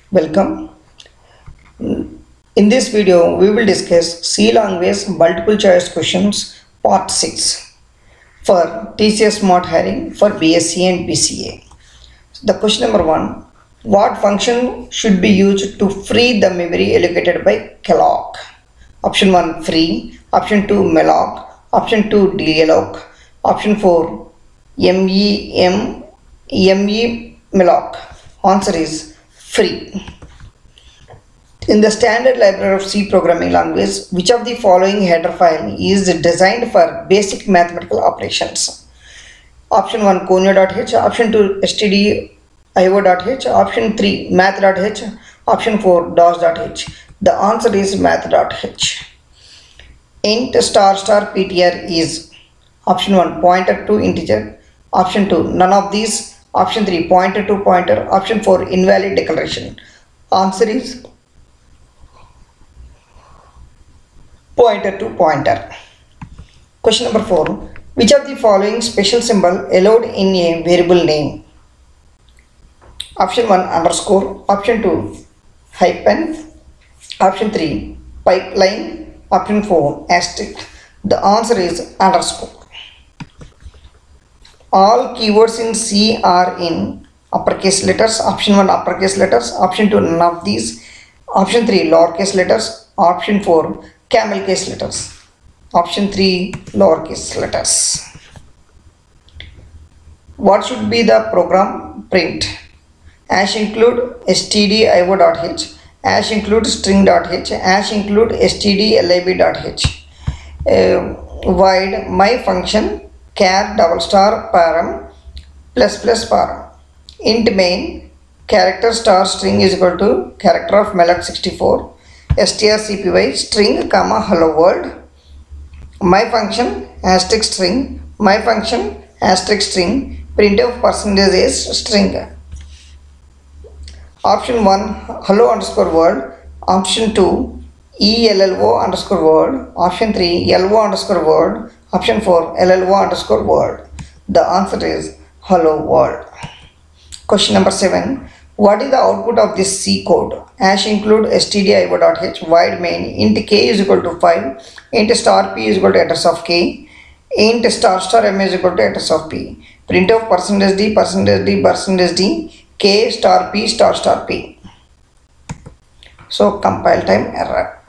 Welcome. In this video, we will discuss C language multiple choice questions part 6 for TCS Smart Hiring for BSc and BCA. The question number 1. What function should be used to free the memory allocated by calloc? Option 1 free, option 2 malloc, option 2 dealloc, option 4 me malloc. Answer is free. In the standard library of C programming language, which of the following header file is designed for basic mathematical operations? Option 1 conio.h, option 2 stdio.h, option 3 math.h, option 4 dos.h. The answer is math.h. Int star ptr is option 1 pointer to integer, option 2 none of these, option 3 pointer to pointer, option 4 invalid declaration. Answer is pointer to pointer. Question number 4. Which of the following special symbol allowed in a variable name? Option 1 underscore, option 2 hyphen, option 3 pipeline, option 4 asterisk. The answer is underscore. All keywords in C are in uppercase letters. Option 1 uppercase letters, option 2 none of these, option 3 lowercase letters, option 4 camel case letters, option 3 lowercase letters. What should be the program print? Hash include stdio.h, hash include string.h, hash include stdlib.h. Void my function char double star param plus param. Int main character star string is equal to character of malloc 64, strcpy string comma hello world, my function asterisk string, my function asterisk string, printf percentage is string. Option 1 hello underscore world, option 2 ello underscore world, option 3 lo underscore world, option 4 llo underscore world. The answer is hello world. Question number 7. What is the output of this C code? Hash include stdio.h, void main int k is equal to 5, int star p is equal to address of k, int star m is equal to address of p, printf percentage d k star p. So compile time error.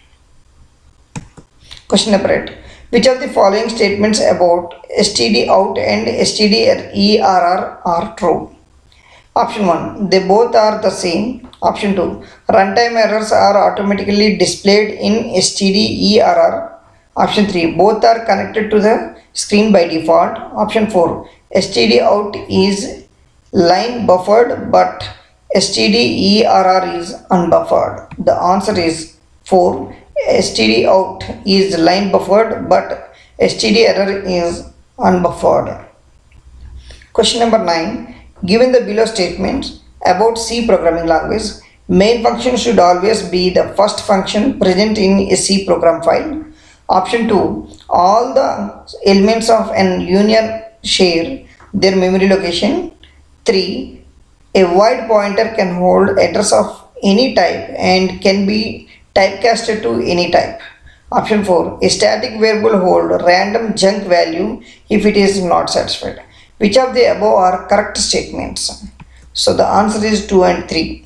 Question number 8. Which of the following statements about stdout and stderr are true? Option 1 they both are the same, option 2 runtime errors are automatically displayed in stderr, option 3 both are connected to the screen by default, option 4 stdout is line buffered but stderr is unbuffered. The answer is 4 stdout is line buffered but stderr is unbuffered. Question number 9. Given the below statements about C programming language, main function should always be the first function present in a C program file. Option 2 all the elements of an union share their memory location. 3 a void pointer can hold address of any type and can be typecasted to any type. Option 4 a static variable hold random junk value if it is not satisfied. Which of the above are correct statements? So the answer is 2 and 3.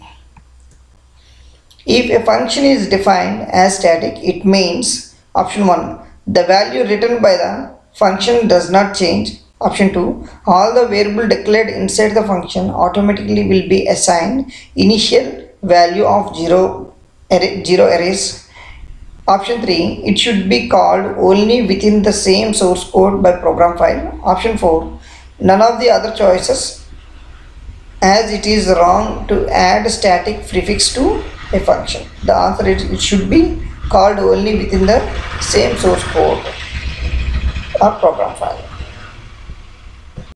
If a function is defined as static, it means option 1 the value written by the function does not change, option 2 all the variable declared inside the function automatically will be assigned initial value of 0 arrays, option 3 it should be called only within the same source code by program file, option 4 none of the other choices as it is wrong to add static prefix to a function. The answer is it should be called only within the same source code or program file.